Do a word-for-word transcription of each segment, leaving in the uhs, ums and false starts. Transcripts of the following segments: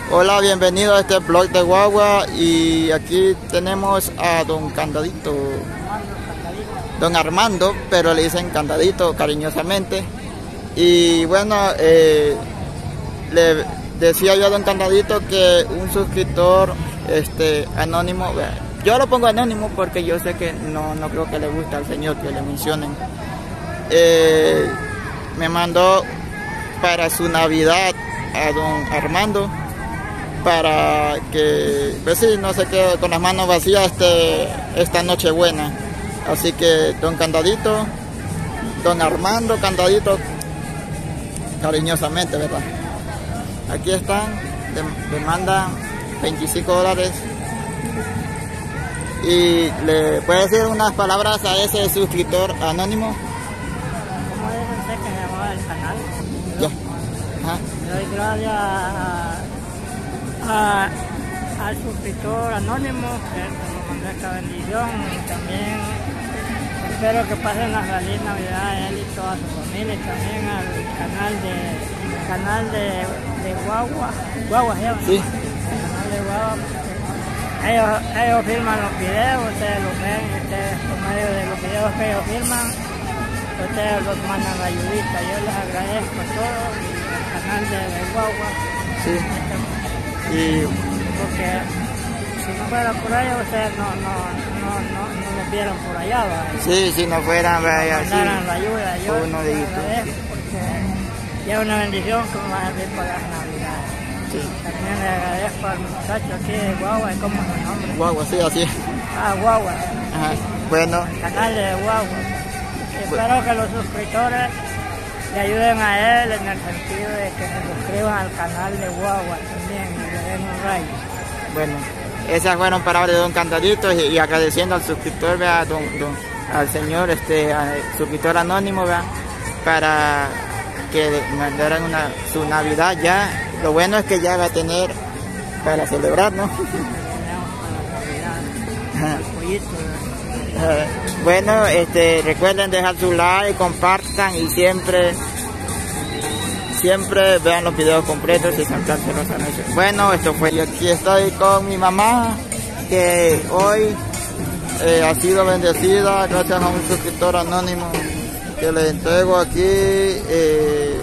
Hola, bienvenido a este blog de Guagua y aquí tenemos a don Candadito, don Armando, pero le dicen Candadito cariñosamente. Y bueno, eh, le decía yo a don Candadito que un suscriptor este, anónimo, yo lo pongo anónimo porque yo sé que no, no creo que le guste al señor que le mencionen, eh, me mandó para su Navidad a don Armando, para que, pues sí, no se quede con las manos vacías este, esta Nochebuena. Así que don Candadito, don Armando Candadito, cariñosamente, ¿verdad? Aquí están, le, le mandan veinticinco dólares y le puede decir unas palabras a ese suscriptor anónimo. ¿Cómo dice usted que se llamaba el canal? Ya. Ajá. Le doy gracias a, a, al suscriptor anónimo que nos mandó esta bendición, y también espero que pasen la feliz Navidad él y toda su familia, y también al canal de canal de, de Guagua, Guagua se llama, Sí. El canal de Guagua, porque ellos, ellos filman los videos, ustedes los ven, y ustedes por medio de los videos que ellos filman, ustedes los mandan la ayudita. Yo les agradezco a todos y al canal de, de Guagua. Sí. Y Porque si no fuera por ellos, ustedes no, no, no, no, no los vieran por allá, ¿verdad? sí, si no fueran, vaya, sí, Mandaran la ayuda. Yo uno les de agradezco porque ya es una bendición que me va a servir para las Navidades. sí. También le agradezco al muchacho aquí de Guagua, ¿cómo es el nombre? Guagua, sí, así es. Ah, Guagua. Ajá. Bueno, El canal de Guagua. Espero que los suscriptores le ayuden a él en el sentido de que se suscriban al canal de Guagua también y le den un like. bueno, esas fueron palabras de don Candadito y, y agradeciendo al suscriptor, vea, don, don, al señor, este, al suscriptor anónimo, vea, para que mandaran una, su Navidad ya. Lo bueno es que ya va a tener para celebrar, ¿no? Tenemos para la Navidad, el pollito, ¿verdad? Bueno, este, recuerden dejar su like, compartan y siempre siempre vean los videos completos y saltarse los anuncios. Bueno, esto fue. Y aquí estoy con mi mamá, que hoy eh, ha sido bendecida gracias a un suscriptor anónimo que le entrego aquí eh,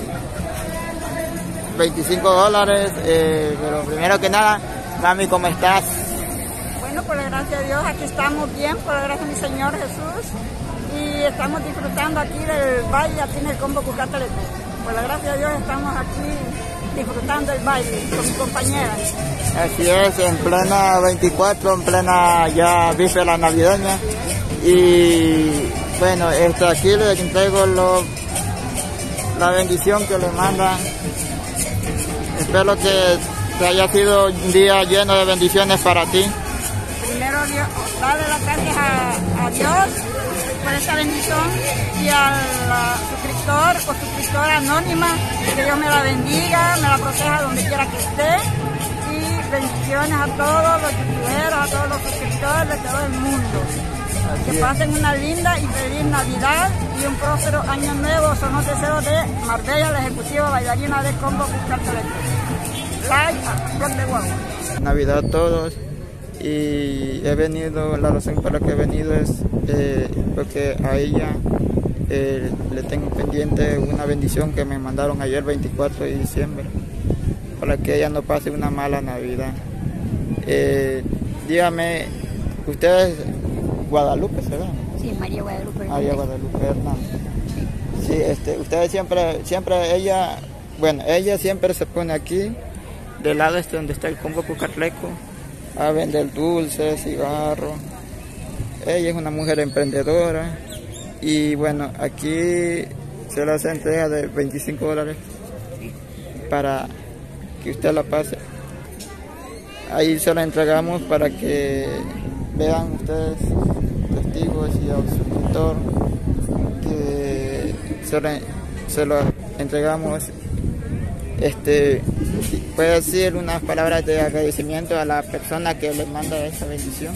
veinticinco dólares. Eh, pero primero que nada, mami, ¿cómo estás? Bueno, por la gracia de Dios, aquí estamos bien, por la gracia de mi Señor Jesús, y estamos disfrutando aquí del baile, aquí en el Combo Cucatleco. Por la gracia de Dios estamos aquí disfrutando el baile con mis compañeras. Así es, en plena veinticuatro, en plena ya víspera navideña. Y bueno, este, aquí les entrego lo, la bendición que le mandan. Espero que te haya sido un día lleno de bendiciones para ti. Primero, Dios, darle las gracias a, a Dios por esta bendición, y al suscriptor o suscriptora anónima, que Dios me la bendiga, me la proteja donde quiera que esté, y bendiciones a todos los youtuberos, a todos los suscriptores de todo el mundo. Que pasen una linda y feliz Navidad y un próspero año nuevo. Son los deseos de Marbella, la ejecutiva bailarina de Combo Cucatleco. Like a Blog de Guagua. Navidad a todos. Y he venido, la razón por la que he venido es eh, porque a ella eh, le tengo pendiente una bendición que me mandaron ayer veinticuatro de diciembre, para que ella no pase una mala Navidad. Eh, dígame, usted es Guadalupe, ¿verdad? Sí, María Guadalupe. María Guadalupe Hernández. Sí, este, ustedes siempre, siempre ella, bueno, ella siempre se pone aquí, del lado este donde está el Combo Cucatleco, a vender dulces, cigarros. Ella es una mujer emprendedora y bueno, aquí se le hace entrega de veinticinco dólares para que usted la pase. Ahí se la entregamos para que vean ustedes, testigos y al suscriptor, que se lo, se lo entregamos. Este, ¿puede decir unas palabras de agradecimiento a la persona que le manda esta bendición?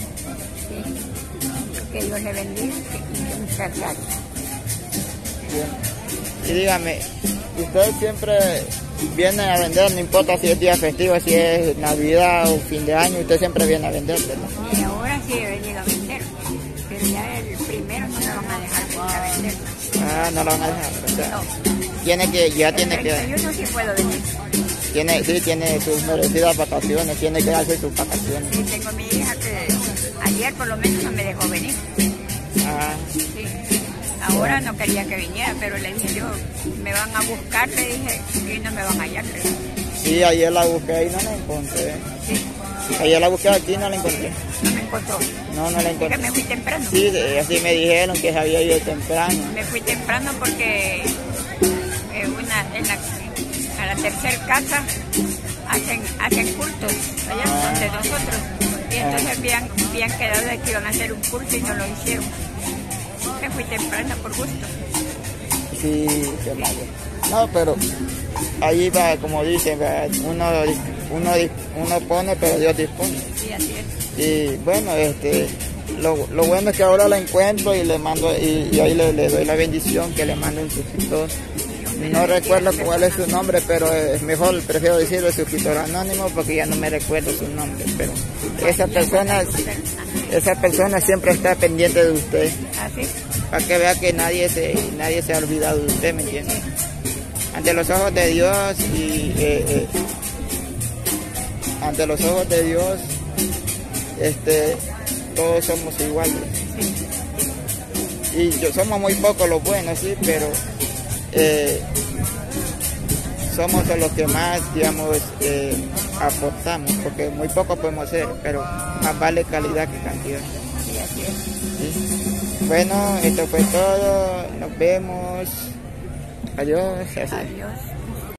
Sí, que Dios le bendiga y muchas gracias. Bien. Y dígame, ¿usted siempre viene a vender, no importa si es día festivo, si es Navidad o fin de año, usted siempre viene a vender, ¿verdad? Y ahora sí he venido a vender, pero ya el primero no me van a dejar venir a vender. Ah, no lo van a dejar, o sea, No. tiene que, ya El tiene que, treinta y uno sí puedo venir. tiene, sí, tiene sus merecidas vacaciones, tiene que darse sus vacaciones. Sí, tengo mi hija que ayer por lo menos no me dejó venir. Ah, Sí. Ahora no quería que viniera, pero le dije yo, me van a buscar, le dije, y no me van a hallar. Le dije. sí, ayer la busqué y no la encontré. Sí, Ayer la busqué aquí y no la encontré. no me encontró. No, no la Es que encontré. me fui temprano. Sí, de- así me dijeron que se había ido temprano. Me fui temprano porque eh, una, en la, a la tercera casa hacen, hacen cultos allá Ah. donde nosotros. Y entonces habían, habían quedado de que iban a hacer un curso y no lo hicieron. Me fui temprano por gusto. Sí, qué malo. No, pero ahí va, como dicen, va, uno, uno, uno pone, pero Dios dispone. Sí, así es. Y bueno, este, lo, lo bueno es que ahora la encuentro y le mando, y, y ahí le, le doy la bendición que le mando un suscriptor. No recuerdo cuál es su nombre, pero es mejor, prefiero decirle suscriptor anónimo porque ya no me recuerdo su nombre. Pero esa persona, esa persona siempre está pendiente de usted, Así. para que vea que nadie se, nadie se ha olvidado de usted, ¿me entiende? Ante los ojos de Dios y eh, eh, ante los ojos de Dios, este, todos somos iguales. Y yo, somos muy pocos los buenos, sí, pero eh, somos los que más, digamos, eh, aportamos, porque muy poco podemos hacer, pero más vale calidad que cantidad. Sí, así es. ¿Sí? Bueno, esto fue todo, nos vemos, adiós. Así. Adiós.